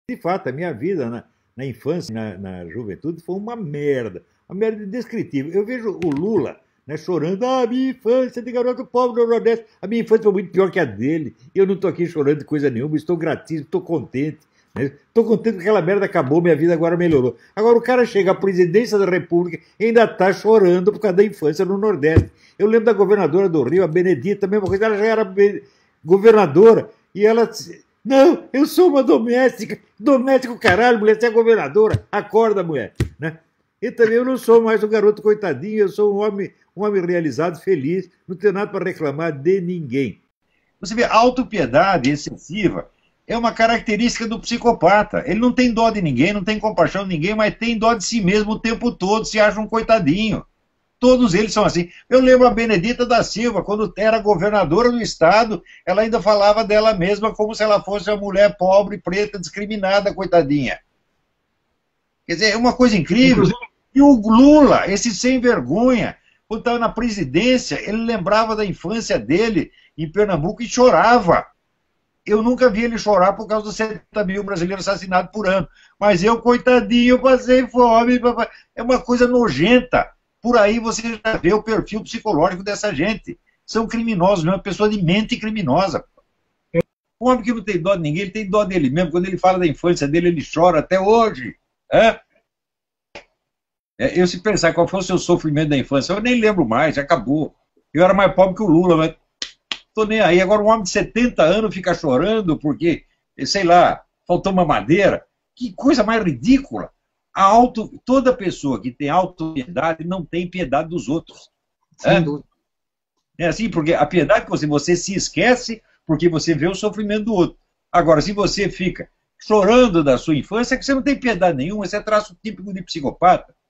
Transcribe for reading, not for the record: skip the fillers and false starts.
De fato, a minha vida na infância, na juventude, foi uma merda indescritível. Eu vejo o Lula, né, chorando, a minha infância de garoto pobre do Nordeste, a minha infância foi muito pior que a dele, eu não estou aqui chorando de coisa nenhuma, estou gratíssimo, estou contente. Estou contente que aquela merda acabou, minha vida agora melhorou. Agora o cara chega à presidência da República e ainda está chorando por causa da infância no Nordeste. Eu lembro da governadora do Rio, a Benedita, a mesma coisa, ela já era governadora e ela disse, não, eu sou uma doméstica, doméstica caralho, mulher, você é governadora, acorda, mulher. Né? E também eu não sou mais um garoto coitadinho, eu sou um homem realizado, feliz, não tenho nada para reclamar de ninguém. Você vê, a autopiedade excessiva é uma característica do psicopata. Ele não tem dó de ninguém, não tem compaixão de ninguém, mas tem dó de si mesmo o tempo todo, se acha um coitadinho. Todos eles são assim. Eu lembro a Benedita da Silva, quando era governadora do estado, ela ainda falava dela mesma como se ela fosse uma mulher pobre, preta, discriminada, coitadinha. Quer dizer, é uma coisa incrível. E o Lula, esse sem vergonha, quando estava na presidência, ele lembrava da infância dele em Pernambuco e chorava. Eu nunca vi ele chorar por causa dos 70 mil brasileiros assassinados por ano. Mas eu, coitadinho, passei fome. É uma coisa nojenta. Por aí você já vê o perfil psicológico dessa gente. São criminosos, não é uma pessoa de mente criminosa. Um homem que não tem dó de ninguém, ele tem dó dele mesmo. Quando ele fala da infância dele, ele chora até hoje. Eu, se pensar qual foi o seu sofrimento da infância, eu nem lembro mais, já acabou. Eu era mais pobre que o Lula, mas tô nem aí. Agora um homem de 70 anos fica chorando porque, sei lá, faltou uma madeira. Que coisa mais ridícula. Toda pessoa que tem autopiedade não tem piedade dos outros. É assim, porque a piedade que você se esquece porque você vê o sofrimento do outro. Agora, se você fica chorando da sua infância, é que você não tem piedade nenhuma, você é traço típico de psicopata.